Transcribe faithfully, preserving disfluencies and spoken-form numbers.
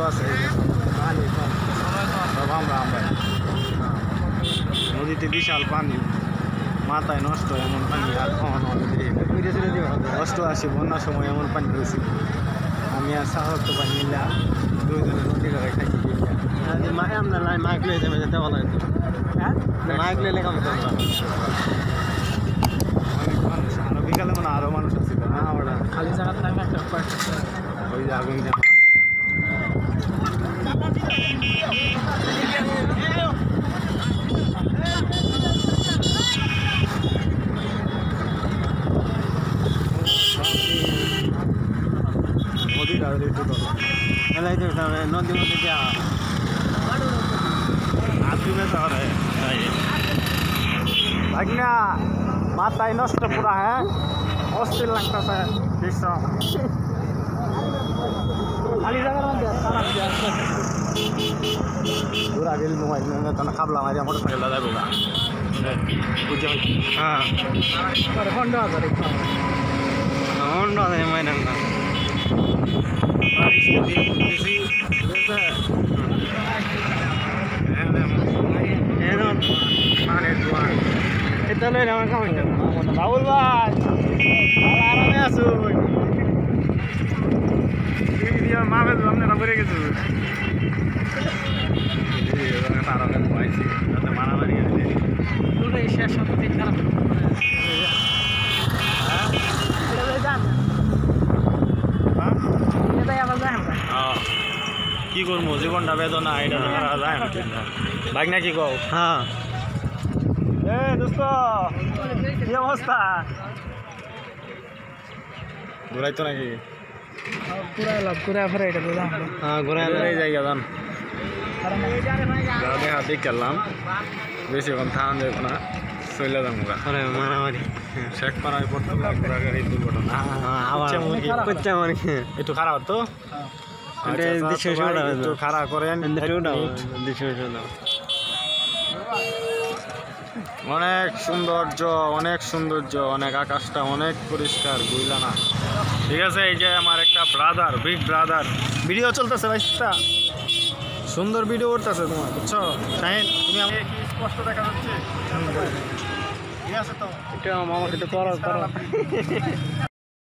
আছে সব আমরা আমরা নদীতে বিশাল পানি মাথায় নষ্ট এমন পানি আর কখনো কষ্ট আসে বন্যার সময় এমন পানি হয়েছিল আমি আর সাহস তো পানি নিলাম দুইজনে নদী গাড়ি খাইছি মাকে আপনার লাই মাইক লিয়ে যাবে যেতে বলা হয়তো হ্যাঁ মাইক লিয়ে কাম করতে অনেক মানুষ আরো বিকালে মানে আরো মানুষ আছে না ওরা খালি জায়গা থাকে একটা ওই যে আগুন नदी में क्या आदमी में तो है भागना माता नष्ट पूरा है अस्थिर लगता है दृश्य खाली जगह पूरा रेल मोबाइल में तो खाबला मारिया मोटरसाइकिल लगा होगा हाँ होंडा होंडा है मैंने itu loh nama kamu itu Raul Bas alarmnya asun ini dia maaf itu namanya nomor gitu ini orang taruhkan buat sih ada mana lagi ini itu deh share shot itu cara ah udah jalan ah kita ya bagus kan ah কি করব জীবনটা বেদনা এটা করা যায় না ভাগ না কি কও হ্যাঁ এ দোস্ত কি অবস্থা ঘুরাই তো নাকি পুরা লাভ পুরা ফরে এটা তো হ্যাঁ ঘুরাই এই জায়গা জান দাদা হাতে খেললাম বেশি কোন থাম দেব না চলে যাম আমরা আরে মারামারি শেখ পাড়ায় পড়তে ঘোরা গাড়ি দুর্ঘটনা হ্যাঁ আবার কচ্চা মারি একটু খারাপ তো খারাপ করেন অনেক সৌন্দর্য অনেক সৌন্দর্য অনেক আকাশটা অনেক পরিষ্কার বুঝলা না ঠিক আছে এই যে আমার একটা ব্রাদার বিগ ব্রাদার ভিডিও চলতেছে ভাইটা সুন্দর ভিডিও করতেছে তোমার বুঝছো শাহিন তুমি আমাকে কি স্পষ্ট দেখা যাচ্ছে ঠিক আছে তো এটা আমার সাথে করো করো